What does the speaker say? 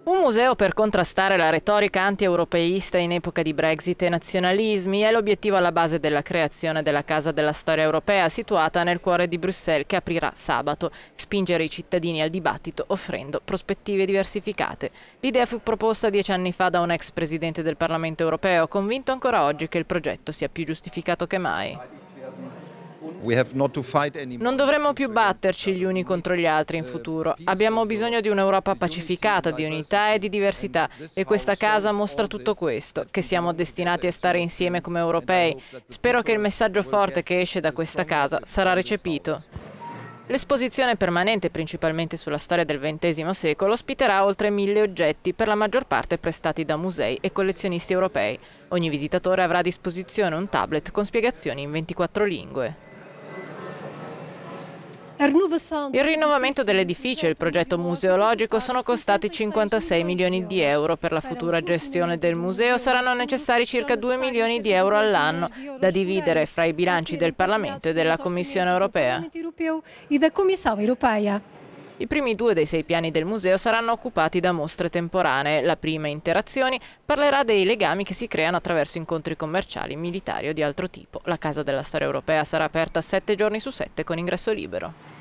Un museo per contrastare la retorica anti-europeista in epoca di Brexit e nazionalismi è l'obiettivo alla base della creazione della Casa della Storia Europea, situata nel cuore di Bruxelles, che aprirà sabato. Spingere i cittadini al dibattito offrendo prospettive diversificate. L'idea fu proposta 10 anni fa da un ex presidente del Parlamento Europeo, convinto ancora oggi che il progetto sia più giustificato che mai. Non dovremmo più batterci gli uni contro gli altri in futuro. Abbiamo bisogno di un'Europa pacificata, di unità e di diversità, e questa casa mostra tutto questo, che siamo destinati a stare insieme come europei. Spero che il messaggio forte che esce da questa casa sarà recepito. L'esposizione permanente, principalmente sulla storia del XX secolo, ospiterà oltre 1000 oggetti, per la maggior parte prestati da musei e collezionisti europei. Ogni visitatore avrà a disposizione un tablet con spiegazioni in 24 lingue. Il rinnovamento dell'edificio e il progetto museologico sono costati 56 milioni di euro. Per la futura gestione del museo saranno necessari circa 2 milioni di euro all'anno, da dividere fra i bilanci del Parlamento e della Commissione europea. I primi 2 dei 6 piani del museo saranno occupati da mostre temporanee. La prima, Interazioni, parlerà dei legami che si creano attraverso incontri commerciali, militari o di altro tipo. La Casa della Storia Europea sarà aperta 7 giorni su 7 con ingresso libero.